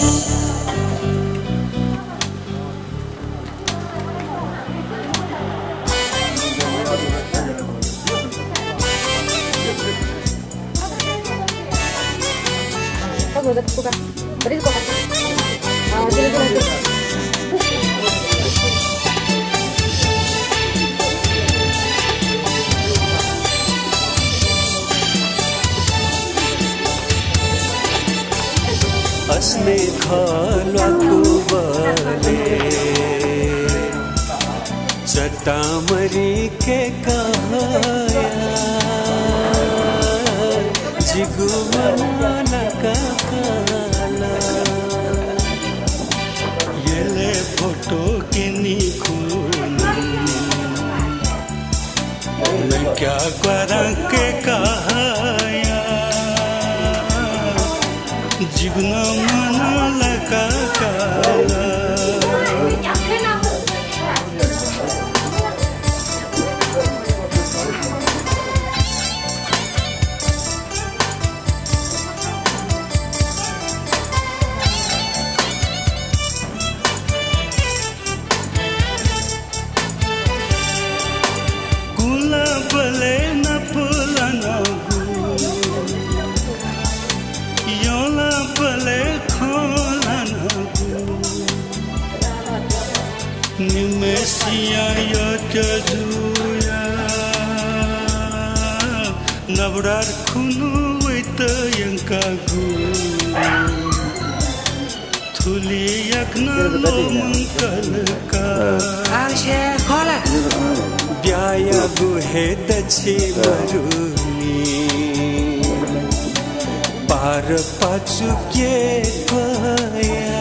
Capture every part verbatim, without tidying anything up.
Buka, beri buka. Ah, sini sini. असने खालको बले चट्टामरी के कहाया जिगु मना का काला येले फोटो के निखुन मैं क्या करा के कहाया जीवन मना लगा काला गुलाबले न फुलना योला बले खोलना निमेसिया यो जुया नबरार खुनु वैत यंका गु थुली यकना लो मंकल का आशे खोला ब्याया गुहे दछि मरुनी पार पाचुके गया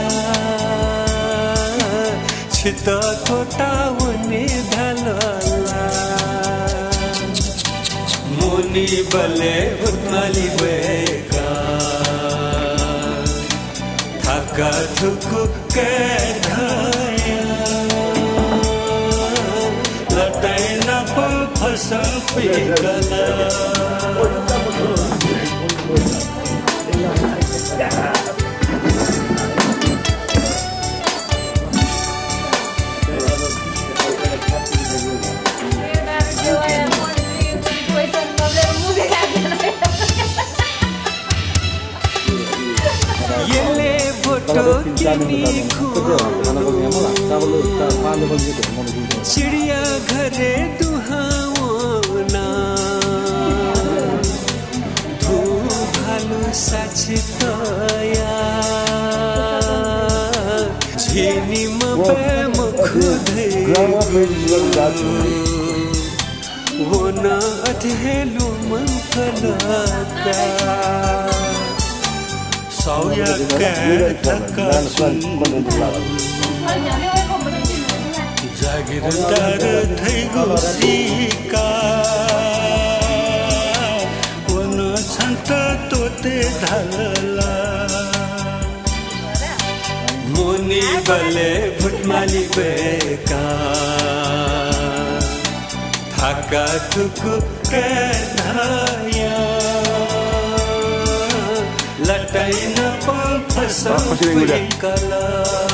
छिता कोटावने धलला मुनि बले उतमाली बेका थका थुकु के धाया लटाई न फसा पिघला येले फोटो किनी चिड़िया घरे दुहावना धू भालू साचितया झेनी मपे मुखुधे वो न अधेलु मंफलका सौया के थका जागीरदार थैगो सिका वन छन्त तोते ढलला मुनि बले भुटमाली बेका थाका थुकु के धाया लटाई न फसा पिघला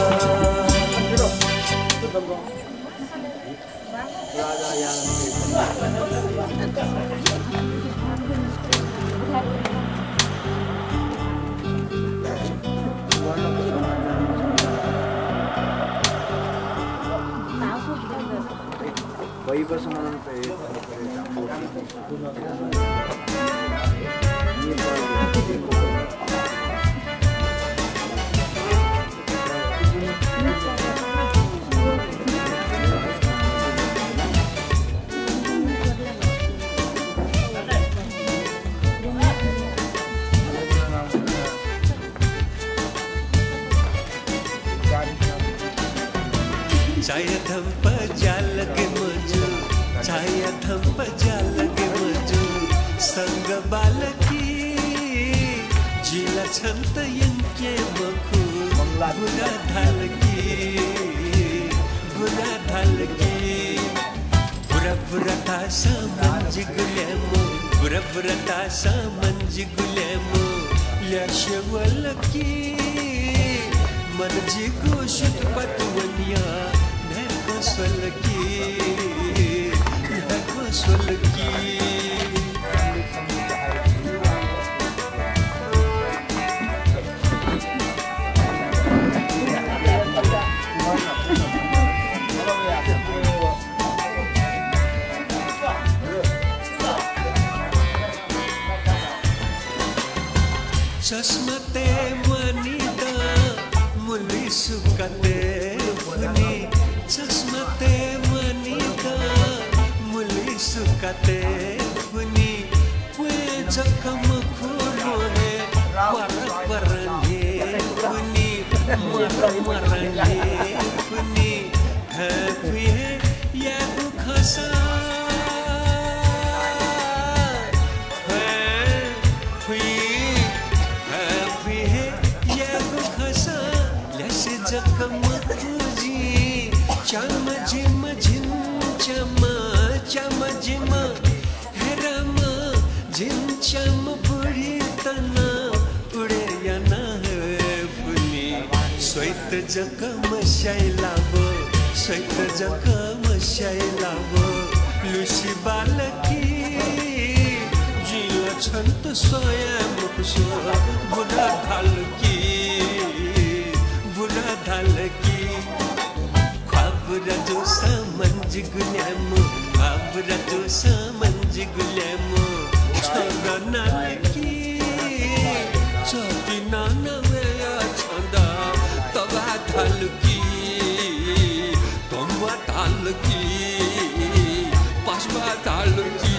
वही पर समाधान पे छाया धंप जाल के मजू छाया धंप जाल के मजू संग बालकी जिला छंत यंके मखू बुरा धालकी बुरा धालकी बुरा बुरा तासा मंज गुलेमो बुरा बुरा तासा मंज गुलेमो याशवलकी मर्जीको सुत पतवनिया नको स्वलकी नको स्वलकी चस्मते मनिदा मुली सुकते फुनी चस्मते मनिदा मुली सुकते फुनी पुए जखम खुलो है पर परने फुनी मर मरने फुनी है पुए या खसा जखम खुजी चम जिम झिम चम चम जिम हेरम झिम चम बुढ़ी तना उड़े या ना फुनी स्वेत जखम शैलावो स्वेत जखम शैलावो लुसी बालकी जिला छंत स्वयं कुसो बुढ़ा ढालकी बुरा ढालकी ख्वाब रजो समंज गुल्यामो ख्वाब रजो समंज गुल्यामो छोरा नालकी छोटी नाना वेया छंदा तवा ढालकी तोंबा ढालकी पासबा ढालकी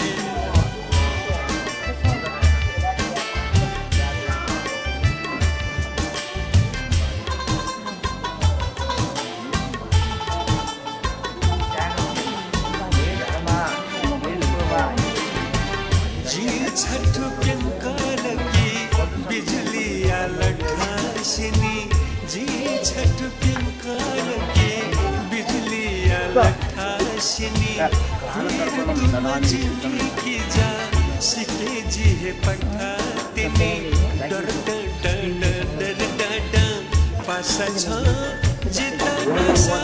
जी छठ पिंकर के बिजली लखाशनी फिर तुम जिंदगी की जा सिके जी है पठाते ने डर डर डर डर डर डर पासा छ जिता नसा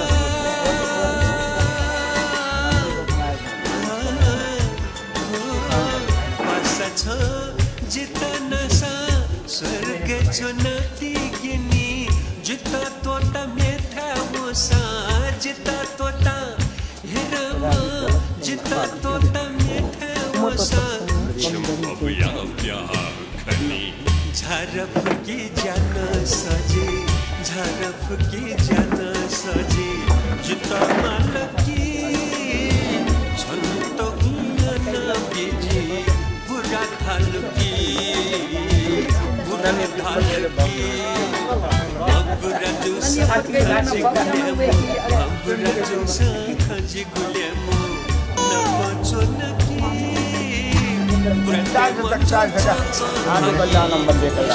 पासा छ जिता नसा स्वर्ग चुनती गिनी जिता तोता मेठा मोसा जिता तोता हेरम जिता तोता मेठा मोसा चंपया प्यार खनी झरफ की जान सजे झरफ की जान सजे जिता मालकी छंत गुना बीजी बुरा थालकी बुरा थालकी Abra dosa kaji gulemu, abra dosa kaji gulemu, nama chonaki. Charge तक चार्ज है आने बजा नंबर देकर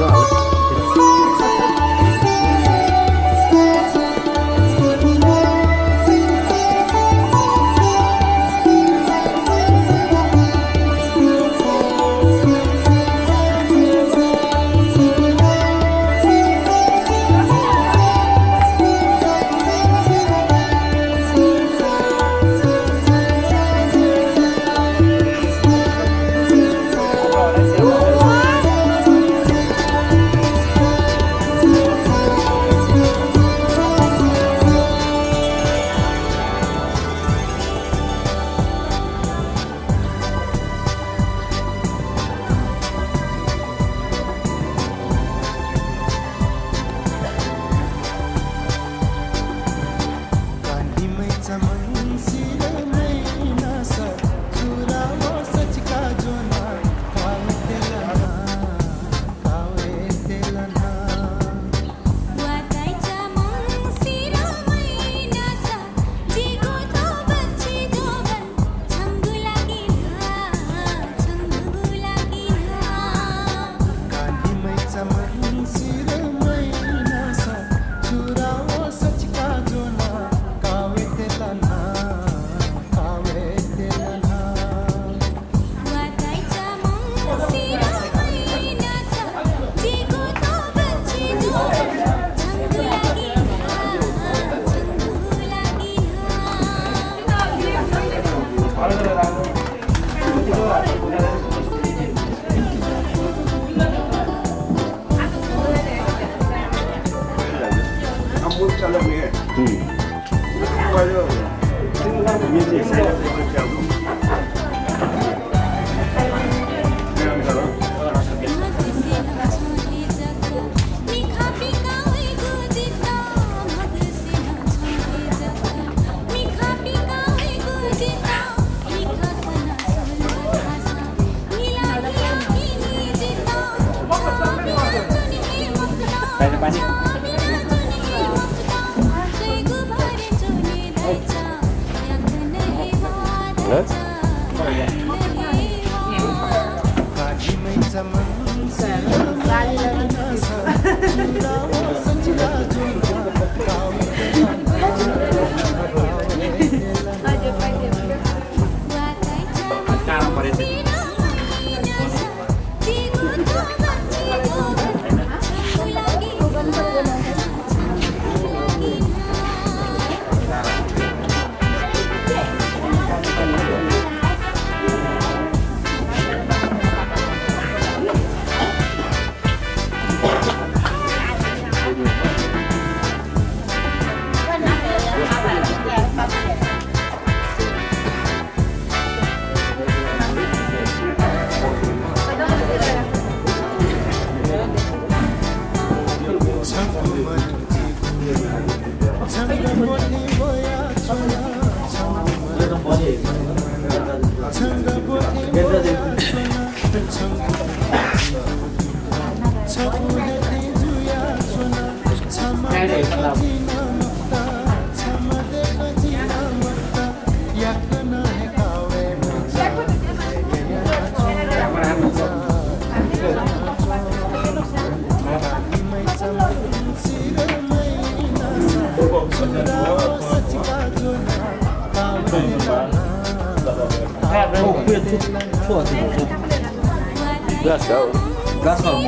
Let's go. Let's go.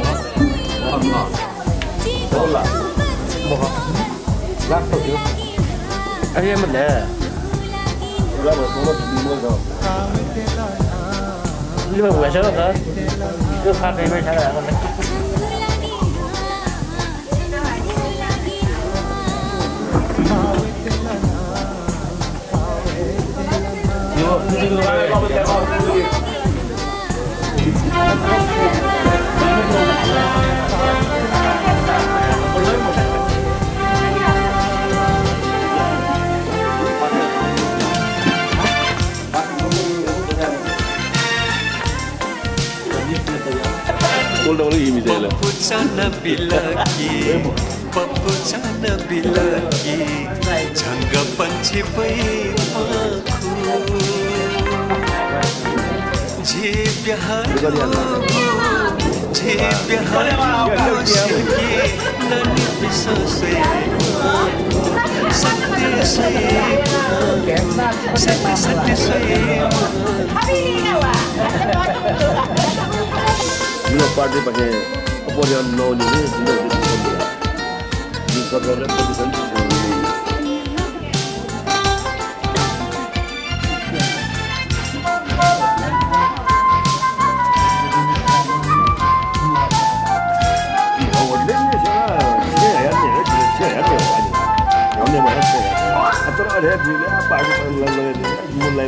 Let's go. Anh em mình nè. Nhưng mà buổi sớm rồi. Cứ phát đi mới trả lại con đấy. Papuchana bilaki, papuchana bilaki, janga panchi pai makhu, je pyaro, je silki nani bisa sema sate sema sate sate sema Dino party pakai kemudian no ni ni dino di sini di sekolah produsen ada bila apa aku mulai mulai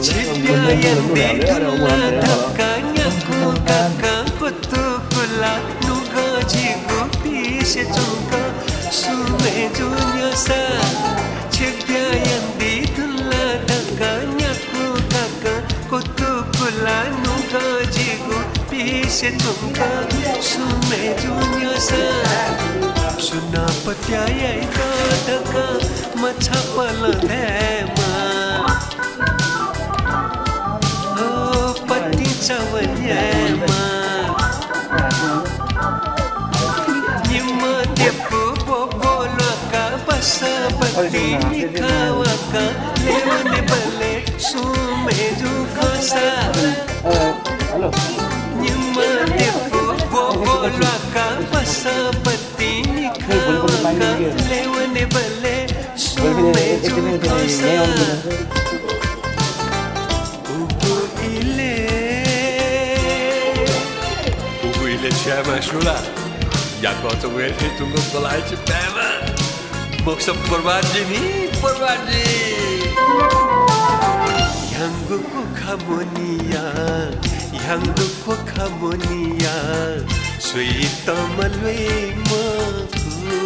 mulai takkannya ku kakak kutu pula nuga jigu pise chungka sume dunya sa chepya yang di dulla takkannya ku kakak kutu pula nuga jigu pise chungka sume dunya sa suna patyaya ika taka macha paladema oh pati chawanyema nyima depu bobolo ka basa pati nikawaka levane bale sume ju khasa Halo. nyima depu bobolo ka basa pati nikawaka levane bale sume ju khasa ubu ile ubu ile chama shula ya ko to we tungo kolai chipema moksa parvaji ni parvaji yangu ko khamoniya yangu ko khamoniya suita malwe maku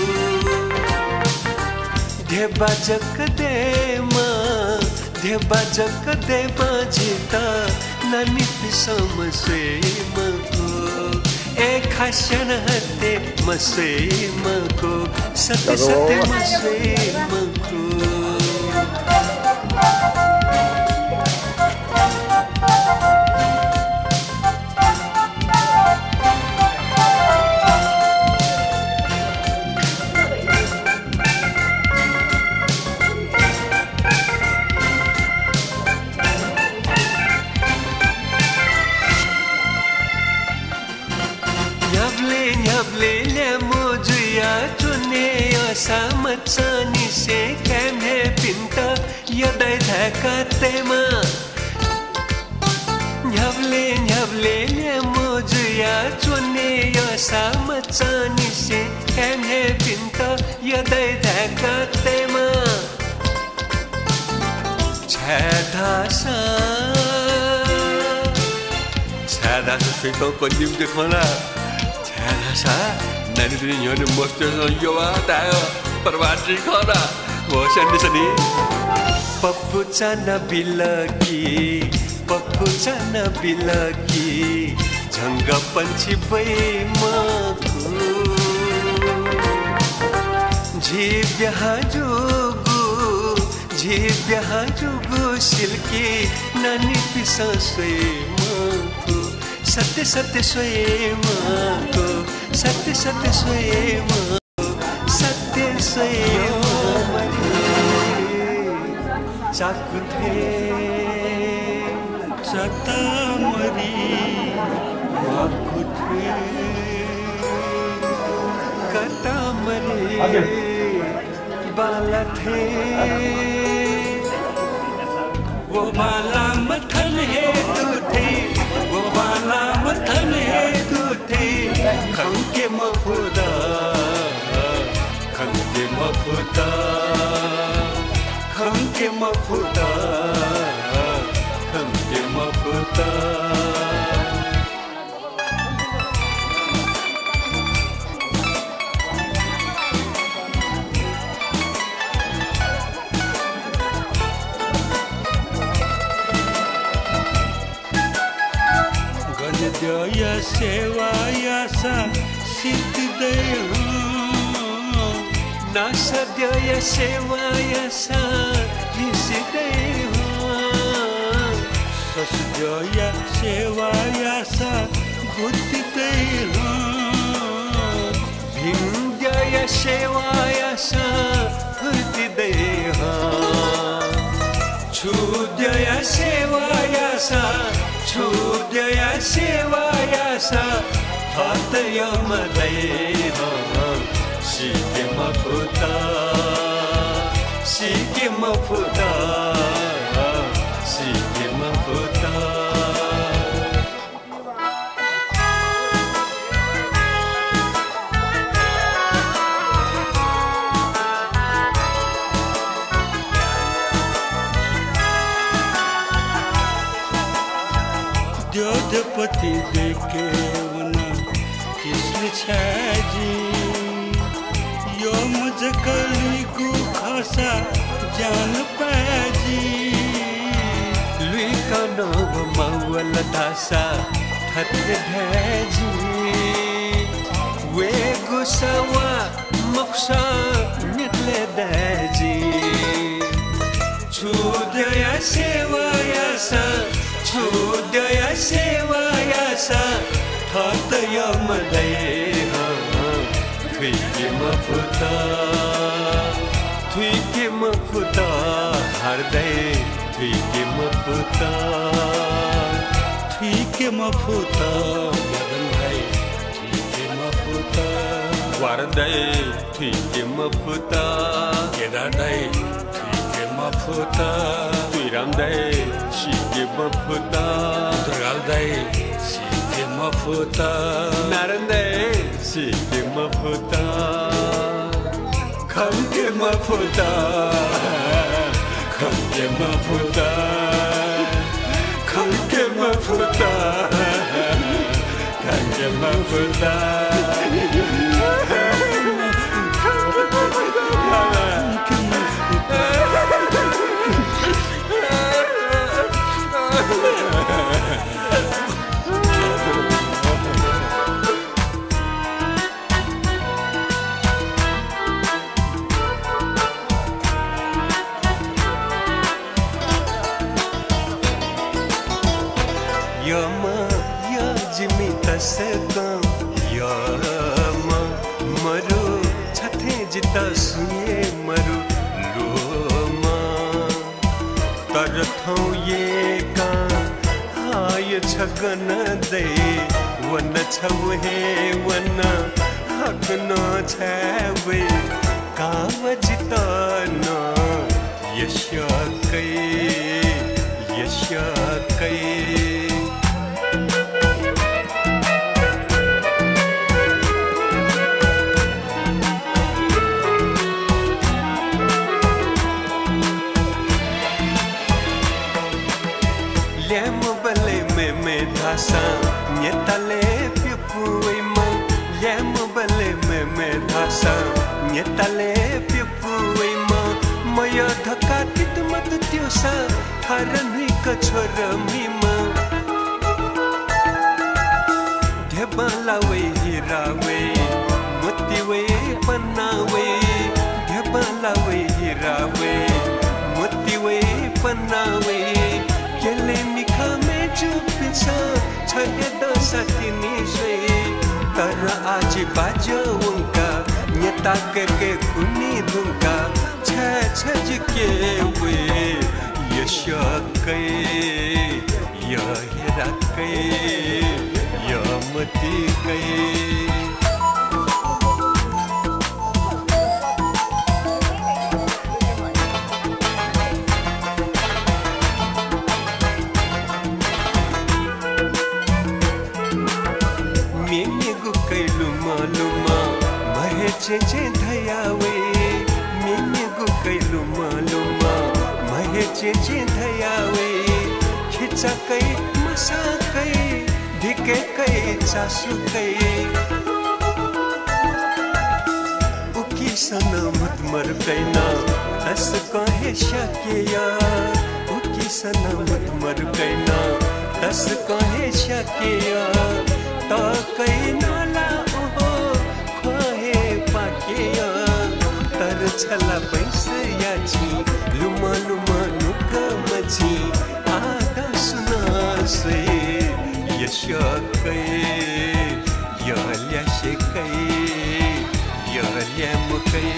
deba jakdema deba jakdema jita nani pisam se maku ek khashan hatte mase mako sate sate mase mako samachani se kemhe pinta yadai dhakatema nyavle nyavle le mojuya chone ya samachani se kemhe pinta yadai dhakatema chadasa chadasa fito konim dekhona chadasa nani dini nyone moster so yowa tayo parvaji khona wo sandi sani pappu chana bilaki pappu chana bilaki janga panchi bai maku jibya hajugu jibya hajugu silki nani pisa soe maku sate sate soe maku sate sate soe maku sate soe chakuthe chatamari makuthe katamari balathe wo bala mathan hai tu the wo bala mathan hai tu the khanke mafuda khanke mafuda khanke mafuda khanke mafuda ganadya sevaya sa siddhaya nasadya sevaya sa siddhaya sasdya sevaya sa फुत्दै भिङ्ग्य सेवाय फुर्तिदै छुद्य सेवाय छुद्य सेवाय थतय मदै Sikkim फुता Sikkim फुता Sikkim फुता द्योधपति देखे कृष्ण छाजी यो मुझ कली को खसा जान पाजी लुई का नव मवल दासा थत भैजी वे गुस्सावा मक्सा निकले दाजी छुद्य सेवाय छुद्य सेवाय थतय मदै थुइकिम फुता थुइकिम फुता हृदय थुइकिम फुता थुइकिम फुता मदन भाइ थुइकिम फुता वारदै थुइकिम फुता केदारदै थुइकिम फुता तुइरामदै Sikkim फुता दुर्गालदै Sikkim फुता नारायणदै Sikkim फुता खम्किम फुता खम्किम फुता खम्किम फुता खम्किम फुता Yama ya jimi tasakam yama maru chathe jita suye maru loma tarthau ye ka hay chhagan de wan chhwe wan hakna chhawe kawajita na yasha kai yasha kai Lem bale me me dhasa nyetale pipuai ma lem bale me me dhasa nyetale pipuai ma maya dhaka kitmat tyosa tharani ka chorami ma dhebalawe hirawe mutiwe panawe dhebalawe hirawe mutiwe panawe Kele mikha me chupisa chhage dasa tini se tara aaj bajo unka nyata ke ke kuni dunka chha chhaj ke we yasha kai ya hira kai ya mati kai चे चे धयावे मेने go कैलु मालुमा महे चे चे धयावे खिचा कै मसा कै धिके कै चासु कै उकी सना मत मर कैना हस कहे शकिया उकी सना मत मर कैना हस कहे शकिया ता कै नाला तर छला पैसयाची लुमा लुमा नुक मची आदा सुना से यश कै yemukai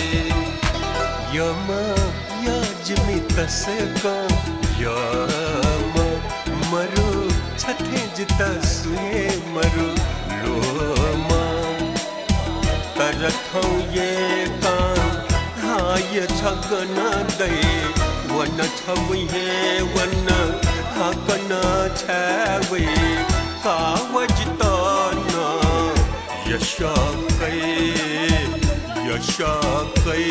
yama yajmi taseka yama maru chathe jita suye maru loma karathau ye kan ha ye chagana dai wana chawi he wana hakana chawi kawajitana yashakai yashakai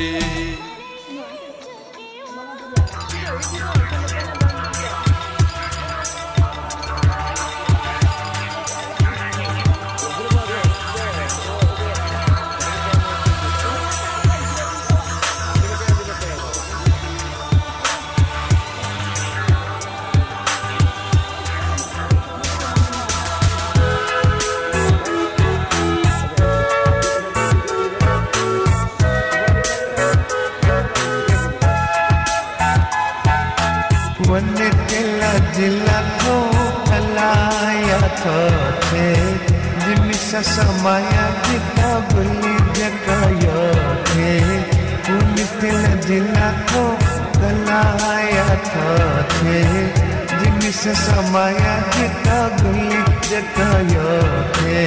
Wanne tela jila ko kalaya thote jimisa samaya kita beli jakaya the wanne tela jila ko kalaya thote jimisa samaya kita beli jakaya the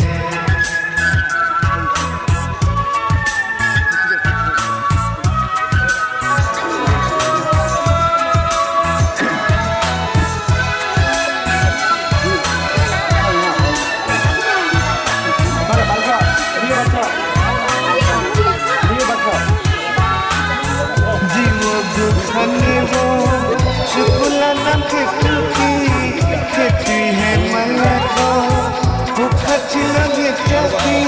Syukurlah nanti kuki Keti hai malako Bukati lagi kaki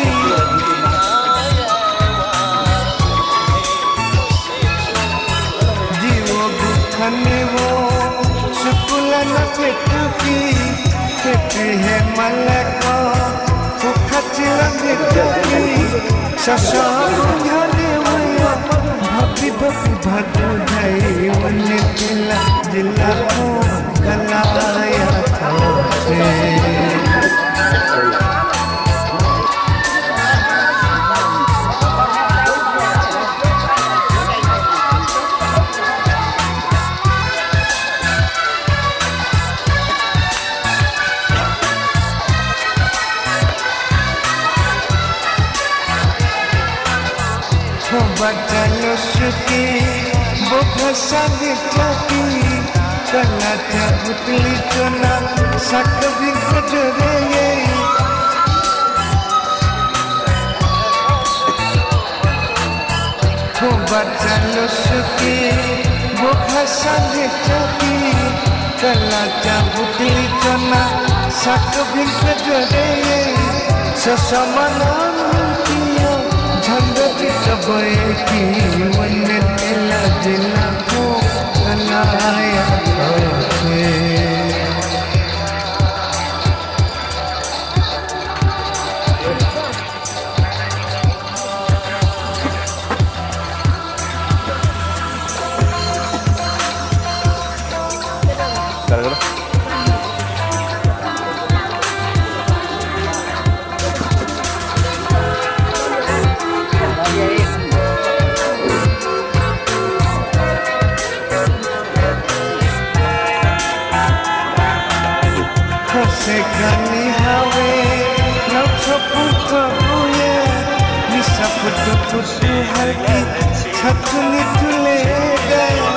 Jiwa bukan ewo Syukurlah nanti kuki Keti hai malako Bukati lagi kaki Sasabun hane waya Bhapi bhapi bhadu dhai Wanne tela jila ko kalaya thote Bacalo suki boka sage chaki kala chabutli chona sakvi kajre ye ho bacalo suki boka sage chaki kala chabutli chona sakvi kajre ye sasamana Keboy ki wanne tela jila ko kalaya thote Gara-gara Sekali hawe Naucho puto buye Nisa puto puto halki Chhatuni tule gaya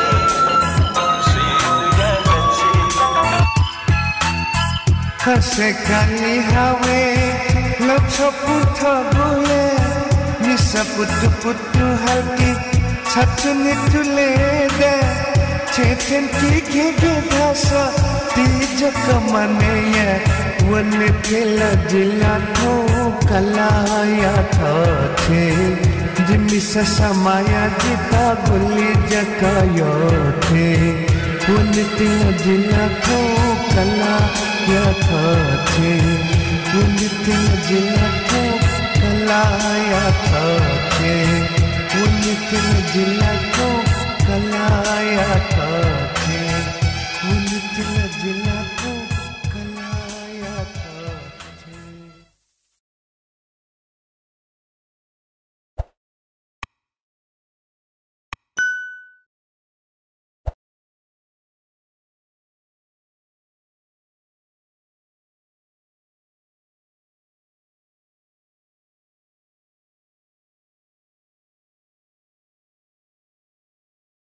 Sekali hawe Naucho puto buye Nisa puto puto halki Chhatuni tule gaya Chechen ki ghege dhasa Tij kamane ye Wanne tela jila ko kalaya thote Jimisa samaya jita guli jakayo the Wanne tela jila ko kalaya thote Wanne tela jila ko kalaya thote Wanne tela jila ko kalaya thote